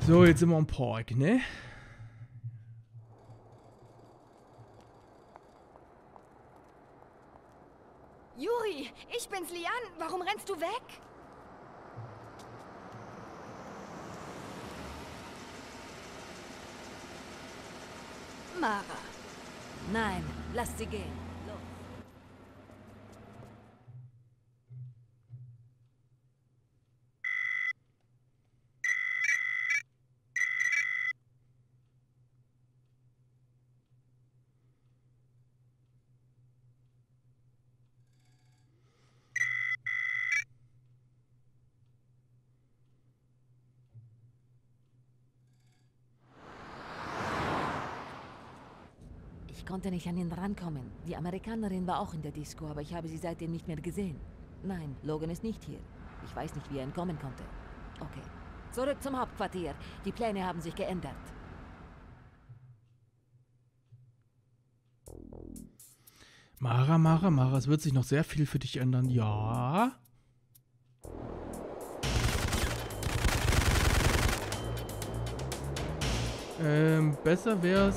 So, jetzt sind wir am Park, ne? Juri, ich bin's, Lian. Warum rennst du weg? Mara. Nein, lasst sie gehen. Los. Ich konnte nicht an ihn rankommen. Die Amerikanerin war auch in der Disco, aber ich habe sie seitdem nicht mehr gesehen. Nein, Logan ist nicht hier. Ich weiß nicht, wie er entkommen konnte. Okay. Zurück zum Hauptquartier. Die Pläne haben sich geändert. Mara, es wird sich noch sehr viel für dich ändern. Ja. Besser wär's...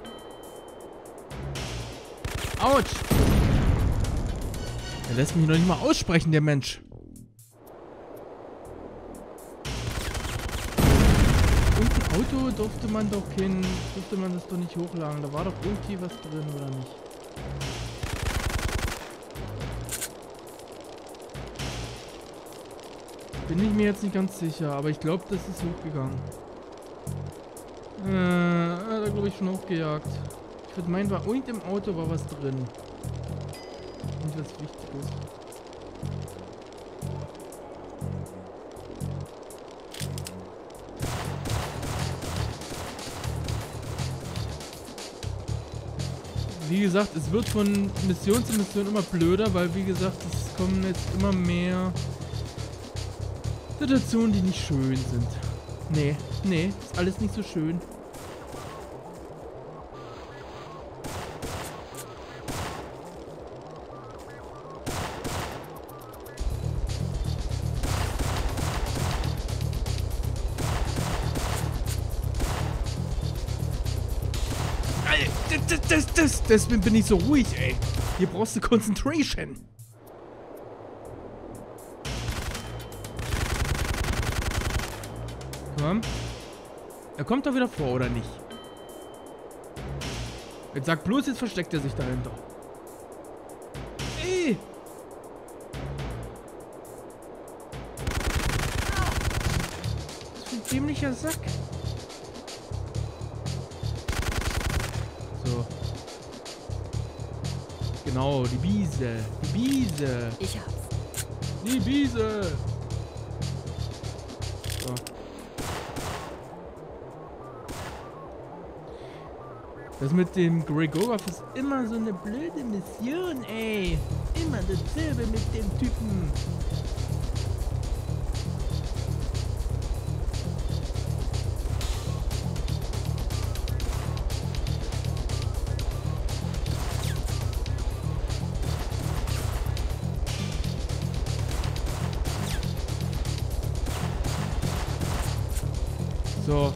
Autsch! Er lässt mich noch nicht mal aussprechen, der Mensch. Und ein Auto durfte man das doch nicht hochladen. Da war doch irgendwie was drin, oder nicht? Bin ich mir jetzt nicht ganz sicher, aber ich glaube, das ist hochgegangen. Hat er, glaube ich, schon hochgejagt. Ich würde meinen, war und im Auto war was drin. Und was Wichtiges. Wie gesagt, es wird von Mission zu Mission immer blöder, weil wie gesagt, es kommen jetzt immer mehr Situationen, die nicht schön sind. Nee, ist alles nicht so schön. Deswegen bin ich so ruhig, ey. Hier brauchst du Concentration. Komm. Er kommt doch wieder vor, oder nicht? Jetzt sag bloß, jetzt versteckt er sich dahinter. Ey! Was für ein dämlicher Sack. So. Genau, die Biese. Die Biese. Ich hab's. Die Biese. So. Das mit dem Gregorov ist immer so eine blöde Mission, ey. Immer dasselbe mit dem Typen. So.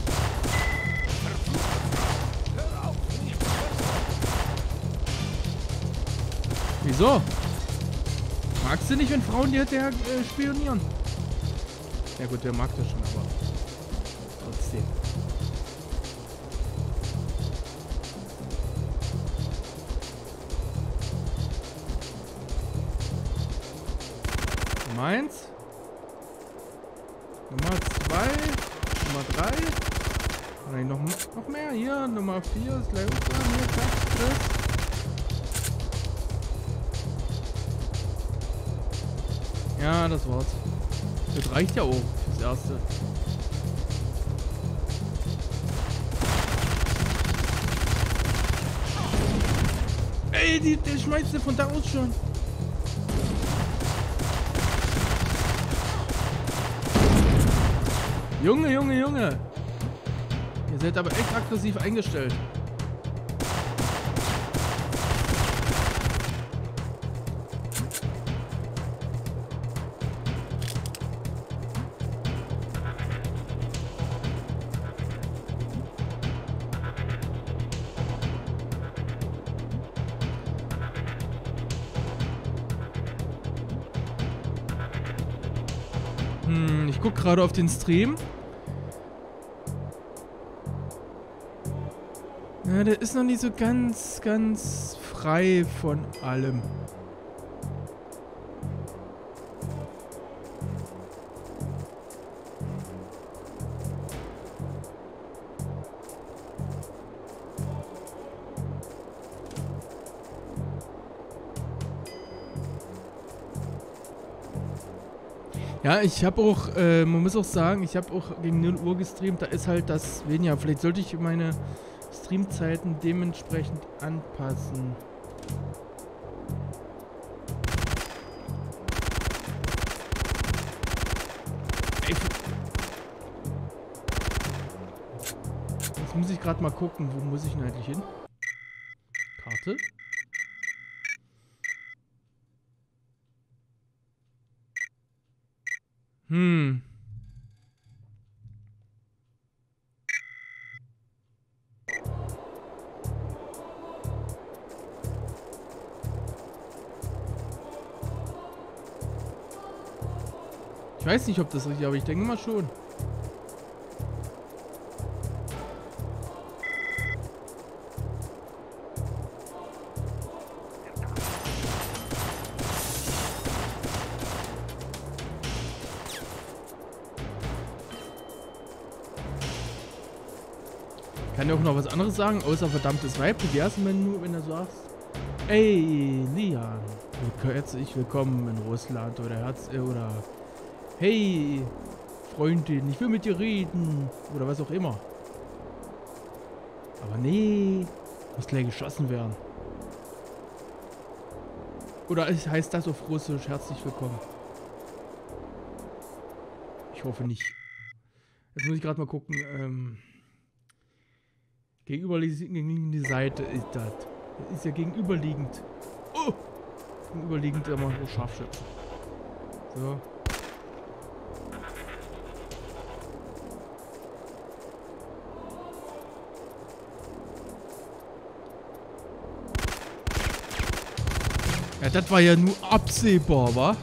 Wieso? Magst du nicht, wenn Frauen dir hinterher spionieren? Ja gut, der mag das schon, aber trotzdem. Nummer 1. Nummer 2. Nummer 3. Nein, noch mehr. Hier, Nummer 4 ist gleich unten. Hier, zack, das. Ja, das war's. Das reicht ja auch fürs Erste. Ey, der schmeißt ja von da aus schon. Junge. Ihr seid aber echt aggressiv eingestellt. Ich gucke gerade auf den Stream. Ja, der ist noch nicht so ganz frei von allem. Ja, ich habe auch, man muss auch sagen, ich habe auch gegen 0 Uhr gestreamt, da ist halt das weniger. Vielleicht sollte ich meine Streamzeiten dementsprechend anpassen. Jetzt muss ich gerade mal gucken, wo muss ich denn eigentlich hin? Karte? Ich weiß nicht, ob das richtig ist, aber ich denke mal schon. Kann ja auch noch was anderes sagen, außer verdammtes Weib. Wie wär's, wenn du sagst, ey, Lian, herzlich willkommen in Russland oder hey, Freundin, ich will mit dir reden oder was auch immer. Aber nee, muss gleich geschossen werden. Oder heißt das auf Russisch, herzlich willkommen? Ich hoffe nicht. Jetzt muss ich gerade mal gucken, gegenüberliegende Seite ist das. Das ist ja gegenüberliegend. Oh! Gegenüberliegend immer nur Scharfschützen. So. Ja, das war ja nur absehbar, wa?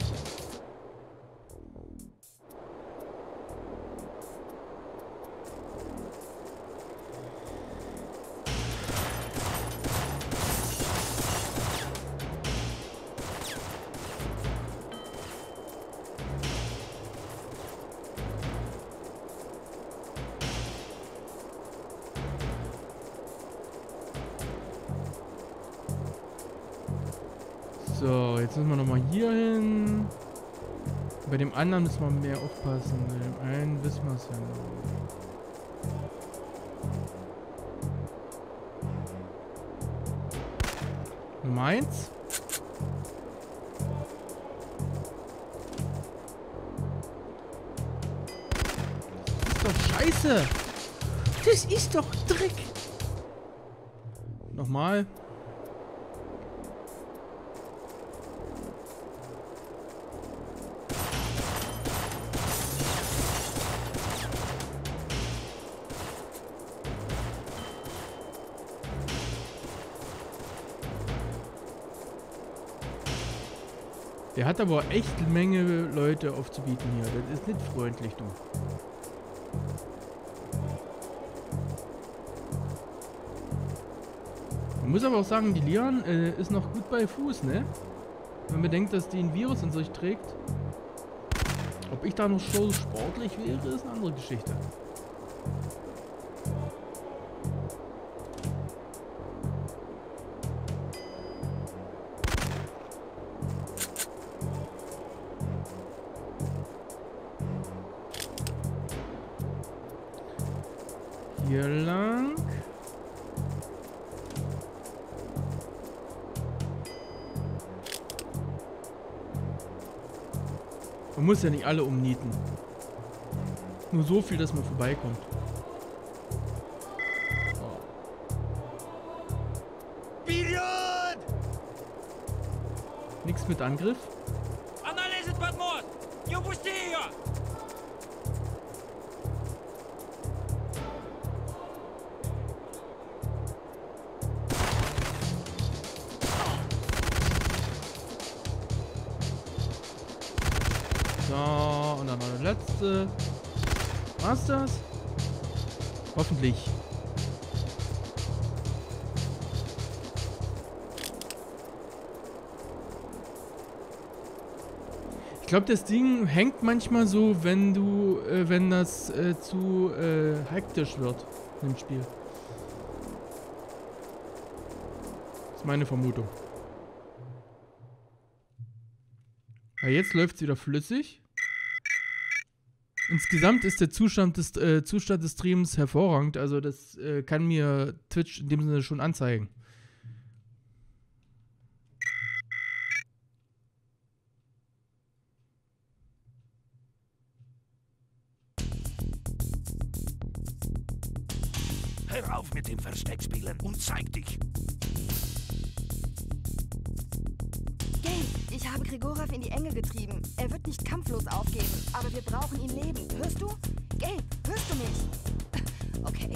So, jetzt müssen wir nochmal hier hin. Bei dem anderen müssen wir mehr aufpassen. Bei dem einen wissen wir es ja noch. Nummer 1. Das ist doch scheiße. Das ist doch Dreck. Nochmal. Der hat aber echt eine Menge Leute aufzubieten hier. Das ist nicht freundlich, du. Man muss aber auch sagen, die Lian ist noch gut bei Fuß, ne? Wenn man bedenkt, dass die ein Virus in sich trägt. Ob ich da noch so sportlich wäre, ist eine andere Geschichte. Hier lang. Man muss ja nicht alle umnieten. Nur so viel, dass man vorbeikommt. Nichts mit Angriff. So, und dann noch der letzte. War's das? Hoffentlich. Ich glaube, das Ding hängt manchmal so, wenn du, wenn das zu hektisch wird im Spiel. Das ist meine Vermutung. Ja, jetzt läuft es wieder flüssig. Insgesamt ist der Zustand des Streams hervorragend. Also das kann mir Twitch in dem Sinne schon anzeigen. Hör auf mit dem Versteckspielen und zeig dich. Gabe, ich habe Grigorov in die Enge getrieben. Er wird nicht kampflos aufgeben, aber wir brauchen ihn lebend. Hörst du? Gabe, hörst du mich? Okay.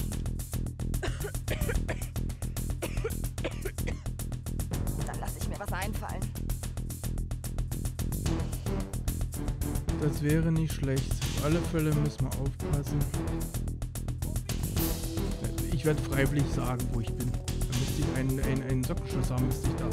Dann lasse ich mir was einfallen. Das wäre nicht schlecht. Auf alle Fälle müssen wir aufpassen. Ich werde freiwillig sagen, wo ich bin. Da müsste ich einen Sockenschuss haben, müsste ich da.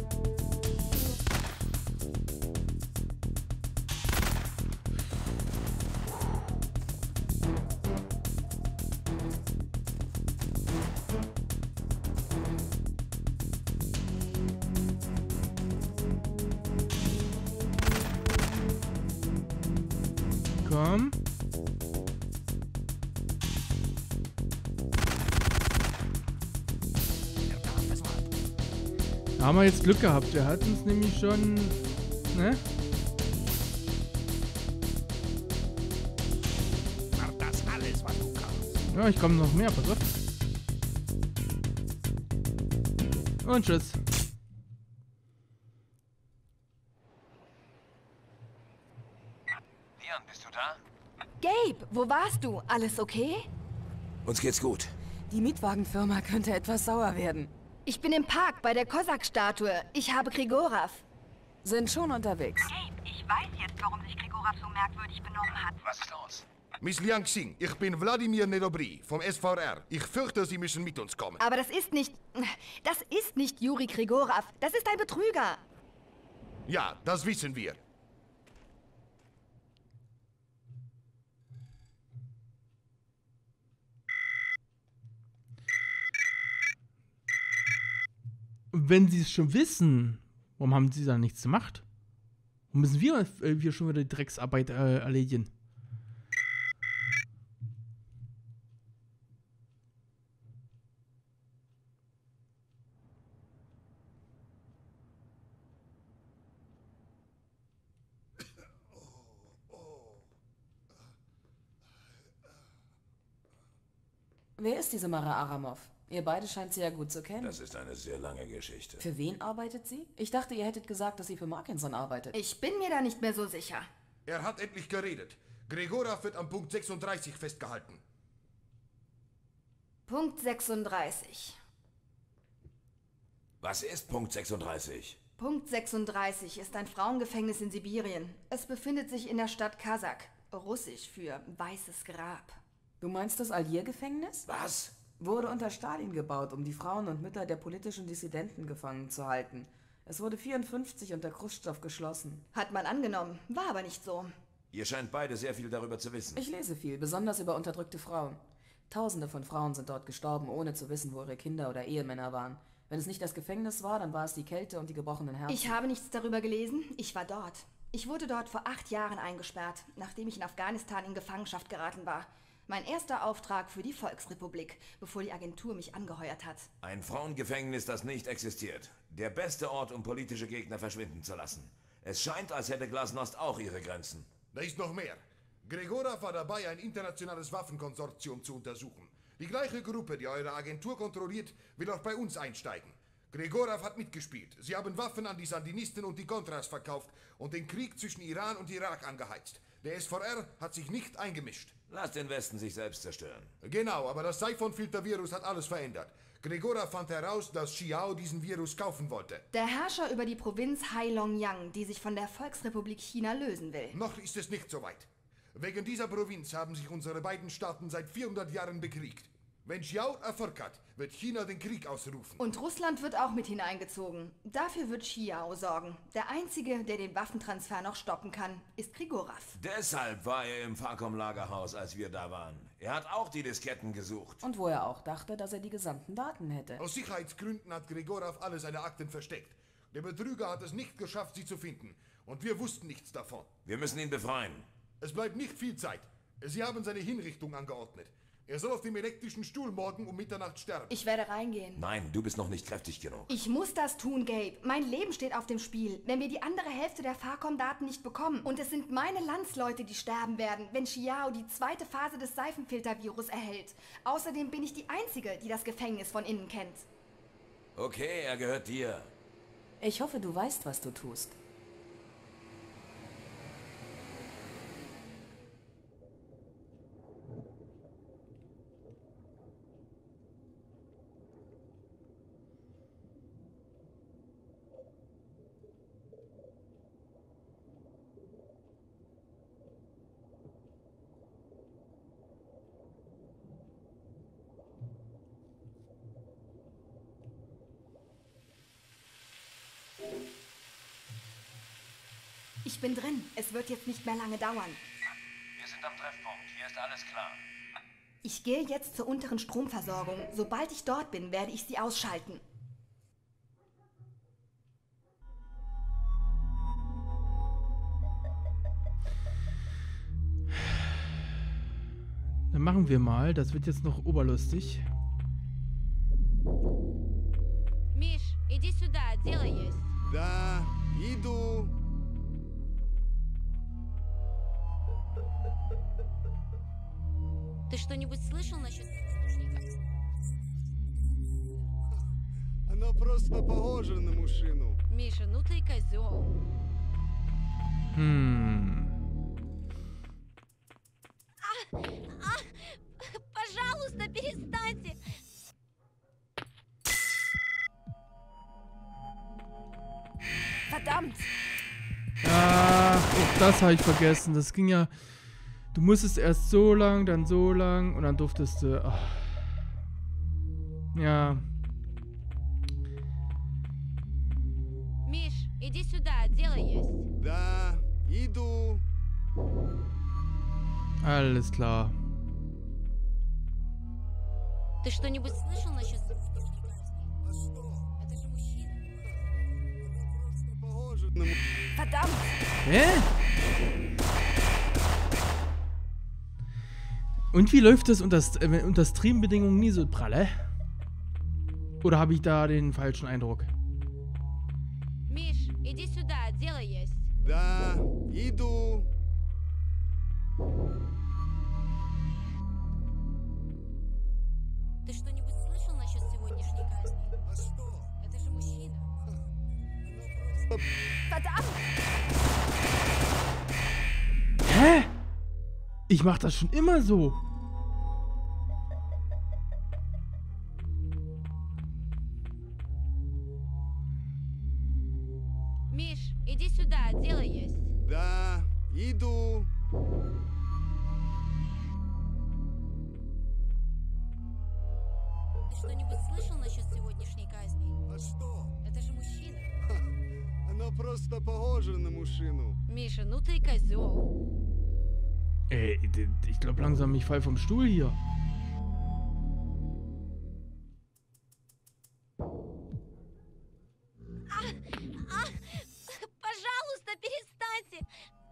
Komm. Da haben wir jetzt Glück gehabt. Wir hatten es nämlich schon, ne? Mach das alles, was du kannst. Ja, ich komme noch mehr, pass auf. Und tschüss. Leon, bist du da? Gabe, wo warst du? Alles okay? Uns geht's gut. Die Mietwagenfirma könnte etwas sauer werden. Ich bin im Park bei der Kosak-Statue. Ich habe Grigorov. Sind schon unterwegs. Gabe, ich weiß jetzt, warum sich Grigorov so merkwürdig benommen hat. Was ist los? Miss Liang Xing, ich bin Wladimir Nedobry vom SVR. Ich fürchte, Sie müssen mit uns kommen. Aber das ist nicht Juri Grigorov. Das ist ein Betrüger. Ja, das wissen wir. Wenn sie es schon wissen, warum haben sie da nichts gemacht? Warum müssen wir schon wieder die Drecksarbeit erledigen? Wer ist diese Mara Aramov? Ihr beide scheint sie ja gut zu kennen. Das ist eine sehr lange Geschichte. Für wen arbeitet sie? Ich dachte, ihr hättet gesagt, dass sie für Markinson arbeitet. Ich bin mir da nicht mehr so sicher. Er hat endlich geredet. Grigorov wird am Punkt 36 festgehalten. Punkt 36. Was ist Punkt 36? Punkt 36 ist ein Frauengefängnis in Sibirien. Es befindet sich in der Stadt Kasak. Russisch für weißes Grab. Du meinst das Algier-Gefängnis? Was? Wurde unter Stalin gebaut, um die Frauen und Mütter der politischen Dissidenten gefangen zu halten. Es wurde 1954 unter Khrushchev geschlossen. Hat man angenommen, war aber nicht so. Ihr scheint beide sehr viel darüber zu wissen. Ich lese viel, besonders über unterdrückte Frauen. Tausende von Frauen sind dort gestorben, ohne zu wissen, wo ihre Kinder oder Ehemänner waren. Wenn es nicht das Gefängnis war, dann war es die Kälte und die gebrochenen Herzen. Ich habe nichts darüber gelesen, ich war dort. Ich wurde dort vor 8 Jahren eingesperrt, nachdem ich in Afghanistan in Gefangenschaft geraten war. Mein erster Auftrag für die Volksrepublik, bevor die Agentur mich angeheuert hat. Ein Frauengefängnis, das nicht existiert. Der beste Ort, um politische Gegner verschwinden zu lassen. Es scheint, als hätte Glasnost auch ihre Grenzen. Da ist noch mehr. Grigorov war dabei, ein internationales Waffenkonsortium zu untersuchen. Die gleiche Gruppe, die eure Agentur kontrolliert, will auch bei uns einsteigen. Grigorov hat mitgespielt. Sie haben Waffen an die Sandinisten und die Contras verkauft und den Krieg zwischen Iran und Irak angeheizt. Der SVR hat sich nicht eingemischt. Lasst den Westen sich selbst zerstören. Genau, aber das Siphon-Filter-Virus hat alles verändert. Gregora fand heraus, dass Xiao diesen Virus kaufen wollte. Der Herrscher über die Provinz Heilongjiang, die sich von der Volksrepublik China lösen will. Noch ist es nicht so weit. Wegen dieser Provinz haben sich unsere beiden Staaten seit 400 Jahren bekriegt. Wenn Xiao Erfolg hat, wird China den Krieg ausrufen. Und Russland wird auch mit hineingezogen. Dafür wird Xiao sorgen. Der Einzige, der den Waffentransfer noch stoppen kann, ist Grigorov. Deshalb war er im Farkom-Lagerhaus, als wir da waren. Er hat auch die Disketten gesucht. Und wo er auch dachte, dass er die gesamten Daten hätte. Aus Sicherheitsgründen hat Grigorov alle seine Akten versteckt. Der Betrüger hat es nicht geschafft, sie zu finden. Und wir wussten nichts davon. Wir müssen ihn befreien. Es bleibt nicht viel Zeit. Sie haben seine Hinrichtung angeordnet. Er soll auf dem elektrischen Stuhl morgen um Mitternacht sterben. Ich werde reingehen. Nein, du bist noch nicht kräftig genug. Ich muss das tun, Gabe. Mein Leben steht auf dem Spiel. Wenn wir die andere Hälfte der Farkom-Daten nicht bekommen. Und es sind meine Landsleute, die sterben werden, wenn Xiao die zweite Phase des Seifenfiltervirus erhält. Außerdem bin ich die Einzige, die das Gefängnis von innen kennt. Okay, er gehört dir. Ich hoffe, du weißt, was du tust. Ich bin drin. Es wird jetzt nicht mehr lange dauern. Wir sind am Treffpunkt. Hier ist alles klar. Ich gehe jetzt zur unteren Stromversorgung. Sobald ich dort bin, werde ich sie ausschalten. Dann machen wir mal. Das wird jetzt noch oberlustig. Миш, иди сюда, дело есть. Да, иду. Ты что-нибудь слышал насчет... Она просто похожа на мужчину. Миша, ну ты и козел. Пожалуйста, перестаньте. Verdammt! Ach, auch das habe ich vergessen. Das ging ja... Du musstest erst so lang, dann so lang und dann durftest du... Ach. Ja. Миш, иди сюда, дело есть. Да, иду. Alles klar. Ты что-нибудь слышал насчет... А что? Это же мужчина. Она просто похожа на мужчину. Verdammt! Hä? Und wie läuft das unter Streambedingungen nie so pralle? Oder habe ich da den falschen Eindruck? Миш, иди сюда, дело есть. Да, иду. Ты что-нибудь слышал насчет сегодняшней казни? А что? Это же мужчина. Она просто... Verdammt! Hä? Ich mach das schon immer so. Миш, иди сюда, дело есть. Да, иду. Ты что-нибудь слышал насчет сегодняшней казни? А что? Это же мужчина. Она просто pохожа на мужчину. Миша, ну ты и козел. Ey, ich glaube langsam, ich fall vom Stuhl hier. Пожалуйста, перестаньте.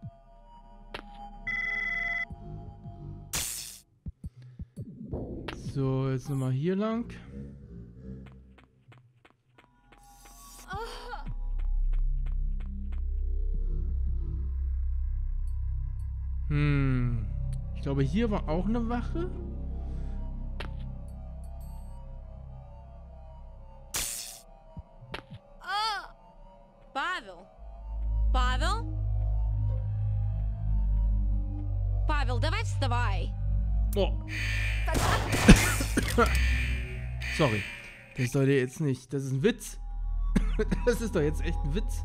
So, jetzt nochmal hier lang. Ich glaube, hier war auch eine Wache. Павел? Павел? Павел, давай вставай. Oh. Sorry. Das soll dir jetzt nicht. Das ist ein Witz. Das ist doch jetzt echt ein Witz.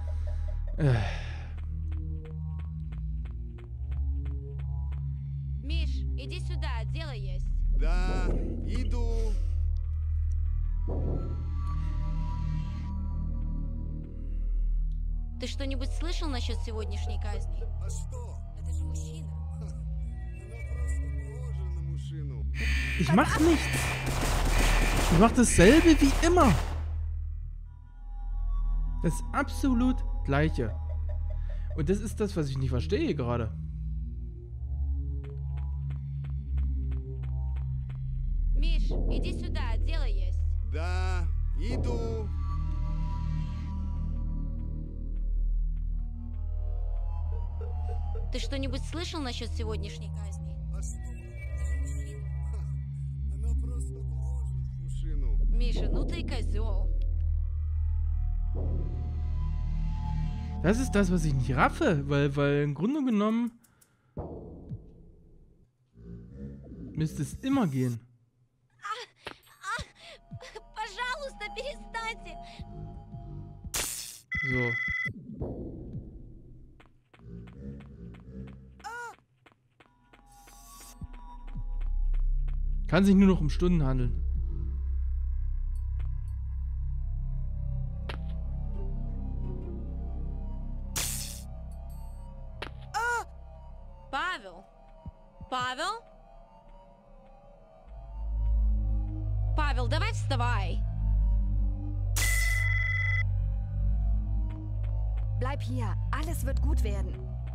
Миш, иди сюда, дело есть. Да, иду. Ты что-нибудь слышал насчет сегодняшней казни? А что? Это же мужчина. Она просто похожа на мужчину. Ich mach nichts. Ich mach dasselbe wie immer. Das absolut Gleiche. Und das ist das, was ich nicht verstehe gerade. Миш, иди сюда, дело есть. Да, иду. Ты что-нибудь слышал насчет сегодняшней казни? А что? Это мужчина. Она просто похожа на мужчину. Миша, ну ты козел. Das ist das, was ich nicht raffe, weil im Grunde genommen müsste es immer gehen. Пожалуйста, перестаньте. So. Kann sich nur noch um Stunden handeln. Павел? Павел? Павел, давай вставай. Bleib hier. Alles wird gut werden.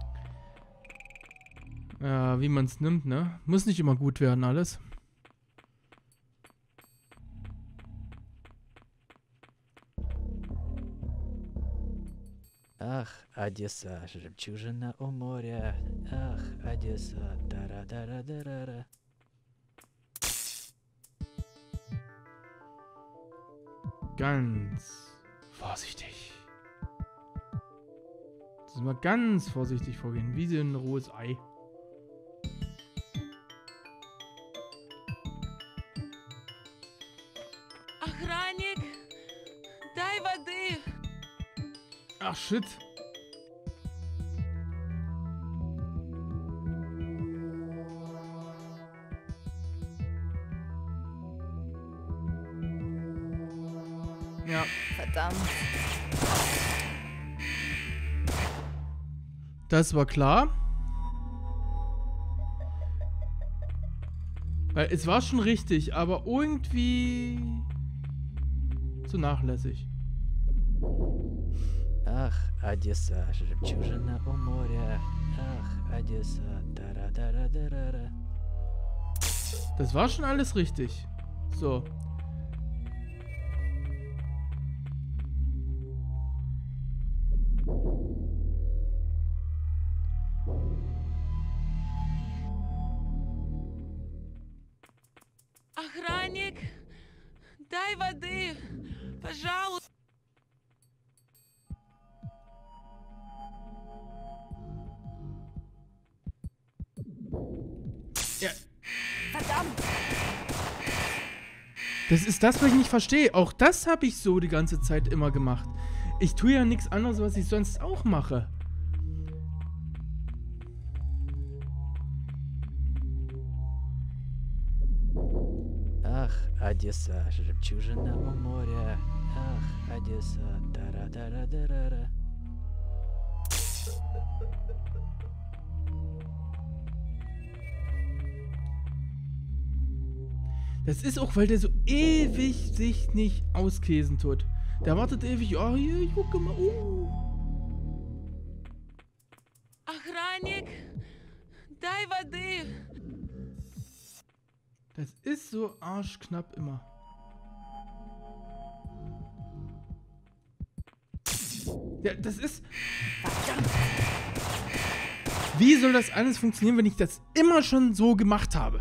Ja, wie man es nimmt, ne? Muss nicht immer gut werden, alles. Ах, Одесса, жемчужина у моря. Ах, Одесса, дара-дара-дара-дара. Ganz vorsichtig. Das ist mal ganz vorsichtig vorgehen, wie so ein rohes Ei. Охранник, дай воды. Ach, shit. Ja. Verdammt. Das war klar. Weil es war schon richtig, aber irgendwie zu nachlässig. Ах, Одесса, жемчужина у моря. Ach, Одесса, дара-дара-дара-дара. Das war schon alles richtig. So. Охранник, дай воды. Пожалуйста. Ja. Verdammt. Das ist das, was ich nicht verstehe. Auch das habe ich so die ganze Zeit immer gemacht. Ich tue ja nichts anderes, was ich sonst auch mache. Ах, Одесса, жемчужина у моря. Ах, Одесса, дара-дара-дара-дара. Das ist auch, weil der so ewig sich nicht auskäsen tut. Der wartet ewig, oh hier, guck mal, Охранник, дай воды. Das ist so arschknapp immer. Ja, das ist... Wie soll das alles funktionieren, wenn ich das immer schon so gemacht habe?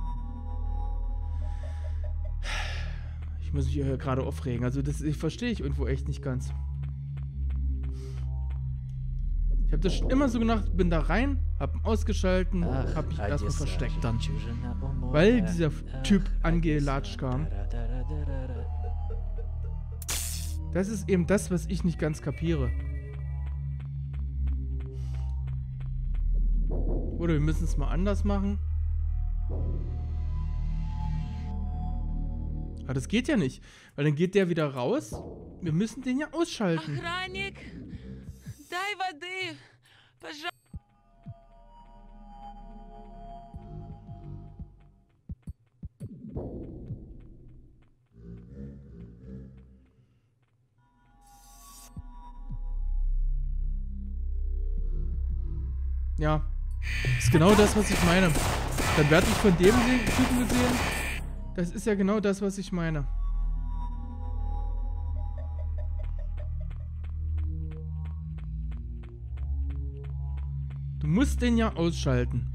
Ich muss mich hier gerade aufregen. Also das verstehe ich irgendwo echt nicht ganz. Ich Ich habe das schon immer so gemacht, bin da rein, hab ihn ausgeschalten, Ach, hab mich erstmal Одесса, versteckt dann. жемчужина у моря. Weil dieser Typ Ach, angelatscht Одесса, kam. тара-тара-тара-ра. Das ist eben das, was ich nicht ganz kapiere. Oder wir müssen es mal anders machen. Aber das geht ja nicht, weil dann geht der wieder raus. Wir müssen den ja ausschalten. Охранник, дай воды, пожалуйста. Ja, ist genau das, was ich meine. Dann werde ich von dem Typen gesehen. Das ist ja genau das, was ich meine. Du musst den ja ausschalten.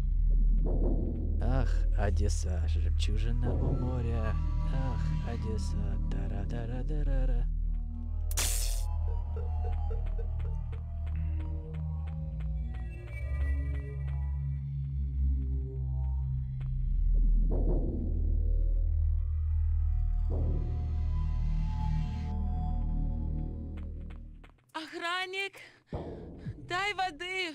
Ах, Одесса, жемчужина у моря. Ах, Одесса, тара-тара-тара-ра. Охранник, дай воды.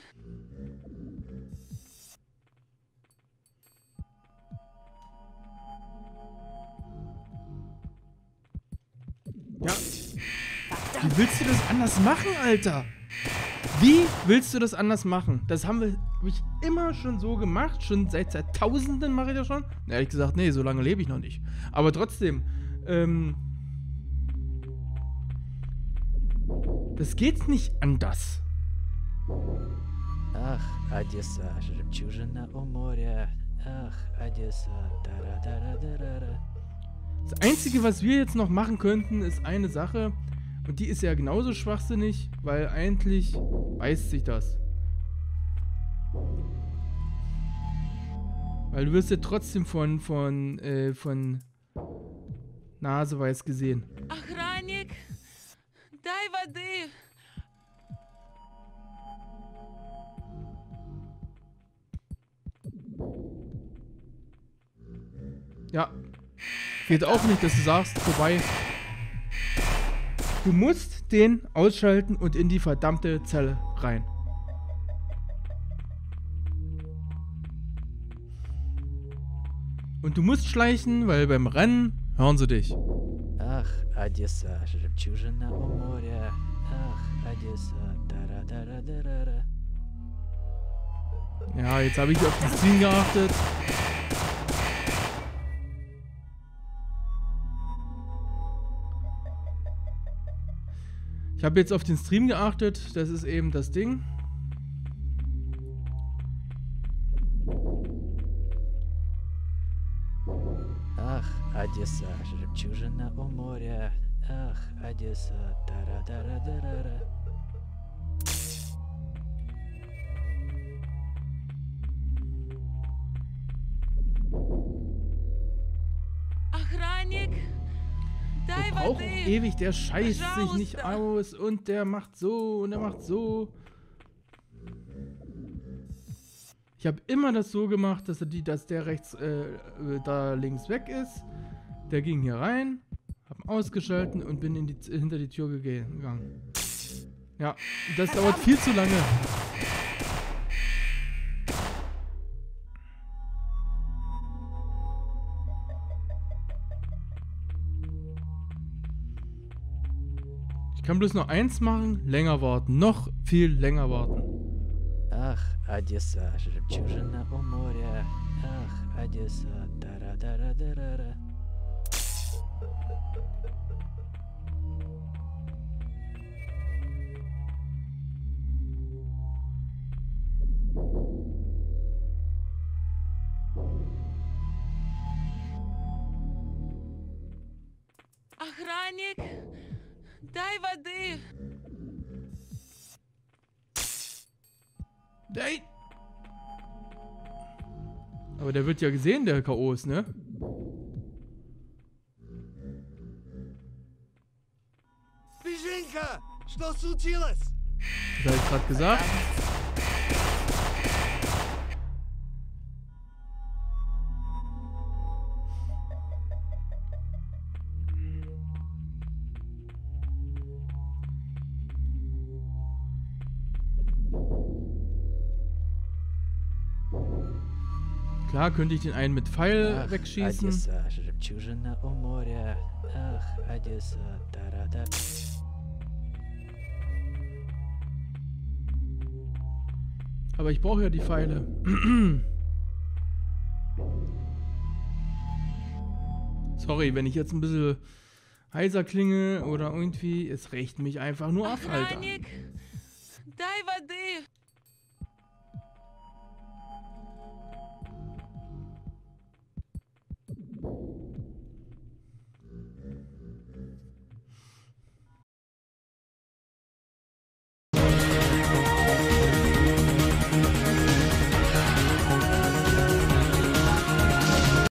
Ja. Wie willst du das anders machen, Alter? Wie willst du das anders machen? Das hab ich immer schon so gemacht. Schon seit Tausenden mache ich das schon. Ehrlich gesagt, nee, so lange lebe ich noch nicht. Aber trotzdem, das geht nicht anders. Ах, Одесса, жемчужина у моря. Ach, Одесса, тара-тара-тара-ра. Das Einzige, was wir jetzt noch machen könnten, ist eine Sache. Und die ist ja genauso schwachsinnig, weil eigentlich beißt sich das. Weil du wirst ja trotzdem von Naseweiß gesehen. Охранник, дай воды. Ja. Geht auch nicht, dass du sagst, vorbei. Du musst den ausschalten und in die verdammte Zelle rein. Und du musst schleichen, weil beim Rennen hören sie dich. Ах, Одесса, жемчужина у моря. Ach, Одесса, тара-тара-тара-ра. Ja, jetzt habe ich auf den Stream geachtet. Ich habe jetzt auf den Stream geachtet. Das ist eben das Ding. Ах, Одесса, жемчужина у моря. Ах, Одесса, тара-тара-тара-ра. Охранник, дай Der braucht воды. ewig, der scheißt sich nicht aus und der macht so und der macht so. Ich habe immer das so gemacht, dass der rechts, da links weg ist. Der ging hier rein, hab ihn ausgeschalten und bin hinter die Tür gegangen. Ja, das dauert viel zu lange. Ich kann bloß noch eins machen, länger warten. Noch viel länger warten. Ах, Одесса, жемчужина у моря. Ах, Одесса, тара-тара-тара-ра. Охранник, дай воды. Nein! Aber der wird ja gesehen, der K.O. ist, ne? Беженька! Что случилось? Was habe ich gerade gesagt? Klar könnte ich den einen mit Pfeil wegschießen. Одесса, жемчужина у моря. Ах, Одесса, тарада. Aber ich brauche ja die Pfeile. Sorry, wenn ich jetzt ein bisschen heiser klinge oder irgendwie, es riecht mich einfach nur ab, Alter. Охранник, дай воды.